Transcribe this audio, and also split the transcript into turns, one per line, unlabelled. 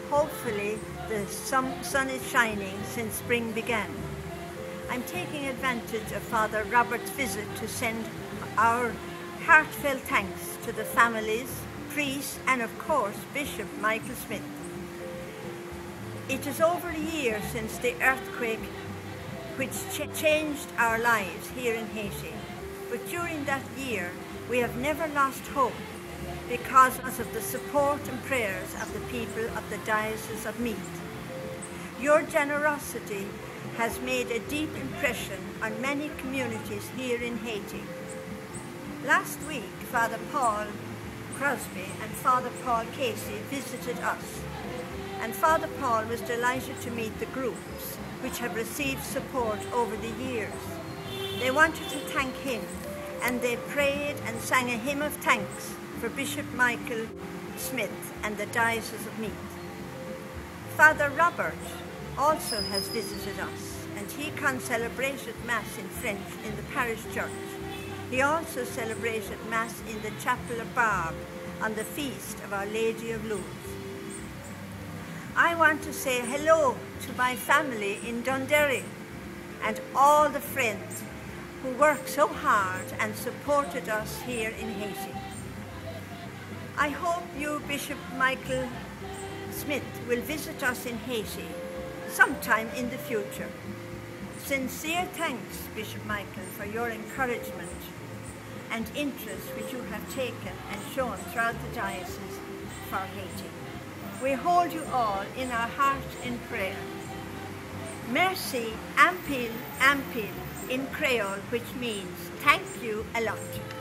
hopefully the sun is shining since spring began. I'm taking advantage of Father Robert's visit to send our heartfelt thanks to the families, priests, and of course Bishop Michael Smith. It is over a year since the earthquake which changed our lives here in Haiti. But during that year, we have never lost hope because of the support and prayers of the people of the Diocese of Meath. Your generosity has made a deep impression on many communities here in Haiti. Last week, Father Paul Crosby and Father Paul Casey visited us, and Father Paul was delighted to meet the groups which have received support over the years. They wanted to thank him, and they prayed and sang a hymn of thanks for Bishop Michael Smith and the Diocese of Meath. Father Robert also has visited us, and he celebrated Mass in French in the parish church. He also celebrated Mass in the Chapel of Barb on the feast of Our Lady of Lourdes. I want to say hello to my family in Dundee and all the friends who worked so hard and supported us here in Haiti. I hope you, Bishop Michael Smith, will visit us in Haiti sometime in the future. Sincere thanks, Bishop Michael, for your encouragement and interest which you have taken and shown throughout the diocese for Haiti. We hold you all in our heart in prayer. Merci, ampil, ampil, in Creole, which means thank you a lot.